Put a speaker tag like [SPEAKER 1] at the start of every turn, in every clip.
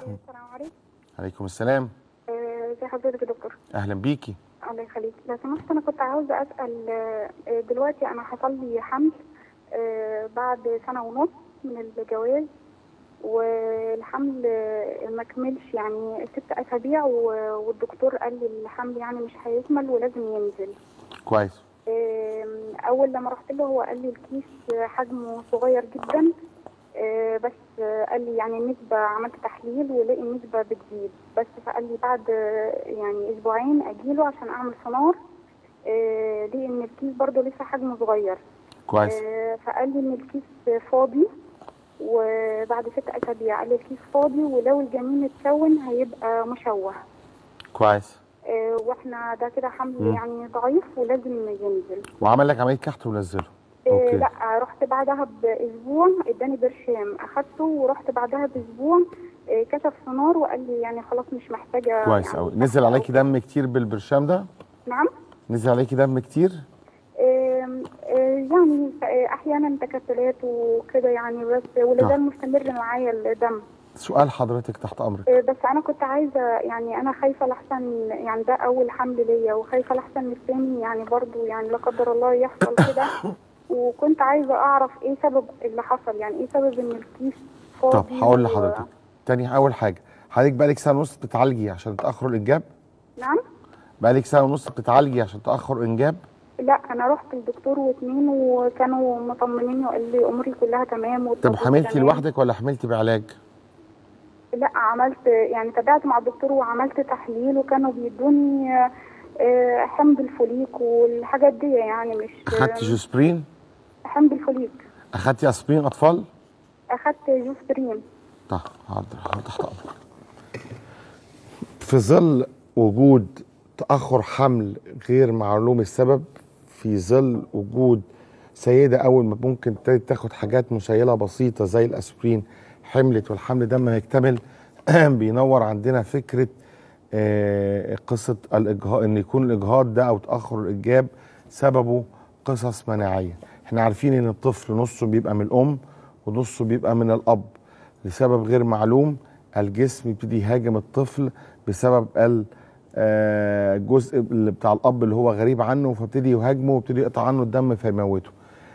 [SPEAKER 1] السلام عليكم.
[SPEAKER 2] عليكم السلام.
[SPEAKER 1] ازي حضرتك يا دكتور؟
[SPEAKER 2] اهلا بيكي.
[SPEAKER 1] الله يخليك. لو سمحت انا كنت عاوزه اسال، دلوقتي انا حصل لي حمل بعد سنه ونص من الجواز، والحمل ما كملش يعني 6 اسابيع، والدكتور قال لي الحمل يعني مش هيكمل ولازم ينزل.
[SPEAKER 2] كويس.
[SPEAKER 1] اول لما رحت له هو قال لي الكيس حجمه صغير جدا، بس قال لي يعني النسبة، عملت تحليل ولقي النسبة بتزيد، بس فقال لي بعد يعني أسبوعين أجيله عشان أعمل سونار، لقي إن الكيس برضه لسه حجمه صغير.
[SPEAKER 2] كويس.
[SPEAKER 1] فقال لي إن الكيس فاضي، وبعد 6 أسابيع قال لي الكيس فاضي، ولو الجنين اتكون هيبقى مشوه.
[SPEAKER 2] كويس.
[SPEAKER 1] واحنا ده كده حمل يعني ضعيف ولازم ينزل.
[SPEAKER 2] وعمل لك عمليه كحت ونزله؟
[SPEAKER 1] اوكي. لا، رحت بعدها باسبوع اداني برشام اخدته، ورحت بعدها باسبوع كشف سونار وقال لي يعني خلاص مش محتاجه.
[SPEAKER 2] كويس قوي. يعني نزل عليكي دم كتير بالبرشام ده؟
[SPEAKER 1] نعم.
[SPEAKER 2] نزل عليكي دم كتير؟
[SPEAKER 1] يعني احيانا تكتلات وكده يعني، بس ولازال مستمر معايا الدم.
[SPEAKER 2] سؤال حضرتك تحت امرك.
[SPEAKER 1] بس انا كنت عايزه يعني، انا خايفه لحسن يعني ده اول حمل ليا، وخايفه لحسن الثاني يعني برضو يعني لا قدر الله يحصل كده. وكنت عايزه اعرف ايه سبب اللي حصل، يعني ايه سبب ان الكيس فاضي.
[SPEAKER 2] طب هقول لحضرتك. تاني اول حاجه، حضرتك بقالك سنه ونص بتتعالجي عشان تاخر الانجاب؟
[SPEAKER 1] نعم.
[SPEAKER 2] بقالك سنه ونص بتتعالجي عشان تاخر الانجاب؟
[SPEAKER 1] لا، انا رحت للدكتور واتنين وكانوا مطمنيني وقال لي اموري كلها تمام.
[SPEAKER 2] طب حملتي لوحدك ولا حملتي بعلاج؟
[SPEAKER 1] لا، عملت يعني تابعت مع الدكتور وعملت تحليل، وكانوا بيدوني حمض الفوليك والحاجات دي يعني. مش
[SPEAKER 2] اخدتي جوسبرين؟
[SPEAKER 1] حمض الفوليك.
[SPEAKER 2] اخدتي اسبرين اطفال؟
[SPEAKER 1] اخدت جوسبرين.
[SPEAKER 2] طيب حاضر تحت امرك. في ظل وجود تاخر حمل غير معلوم السبب، في ظل وجود سيده اول ما ممكن تاخد حاجات مسيله بسيطه زي الاسبرين حملت والحمل ده ما يكتمل، بينور عندنا فكره قصه الاجهاض، ان يكون الاجهاض ده او تاخر الانجاب سببه قصص مناعيه. احنا عارفين ان الطفل نصه بيبقى من الام ونصه بيبقى من الاب. لسبب غير معلوم الجسم يبتدي يهاجم الطفل بسبب الجزء اللي بتاع الاب اللي هو غريب عنه، فابتدي يهاجمه وابتدي يقطع عنه الدم فيموته.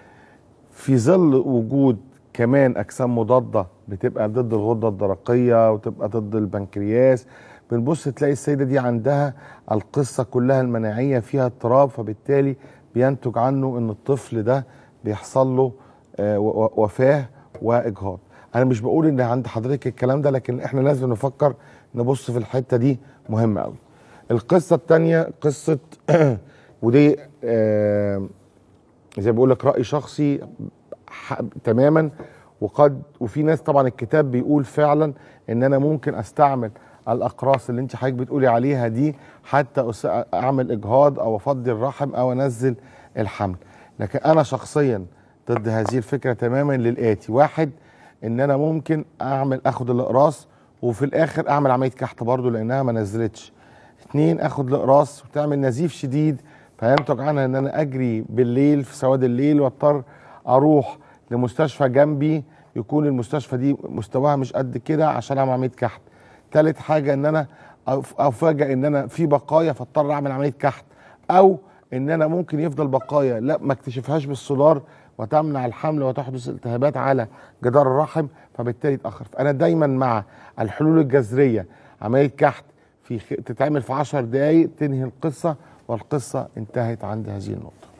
[SPEAKER 2] في ظل وجود كمان اجسام مضاده بتبقى ضد الغده الدرقيه وتبقى ضد البنكرياس، بنبص تلاقي السيده دي عندها القصه كلها المناعيه فيها اضطراب، فبالتالي بينتج عنه ان الطفل ده بيحصل له وفاه واجهاض. انا مش بقول ان عند حضرتك الكلام ده، لكن احنا لازم نفكر نبص في الحته دي، مهمه قوي. القصه الثانيه قصه ودي زي ما بقول لك راي شخصي تماما، وفي ناس طبعا الكتاب بيقول فعلا ان انا ممكن استعمل الاقراص اللي انت حضرتك بتقولي عليها دي حتى اعمل اجهاض او افضي الرحم او انزل الحمل. لكن انا شخصيا ضد هذه الفكره تماما للاتي: واحد، ان انا ممكن اخد الاقراص وفي الاخر اعمل عمليه كحت برضه لانها ما نزلتش. 2، اخد الاقراص وتعمل نزيف شديد فينتج عنها ان انا اجري بالليل في سواد الليل واضطر اروح لمستشفى جنبي، يكون المستشفى دي مستواها مش قد كده عشان اعمل عمليه كحت. 3 حاجه ان انا افاجئ ان انا في بقايا فاضطر اعمل عمليه كحت، او ان انا ممكن يفضل بقايا لا ما اكتشفهاش بالسونار وتمنع الحمل وتحدث التهابات على جدار الرحم فبالتالي اتاخر. فانا دايما مع الحلول الجذريه. عمليه كحت تتعمل في 10 دقائق تنهي القصه، والقصه انتهت عند هذه النقطه.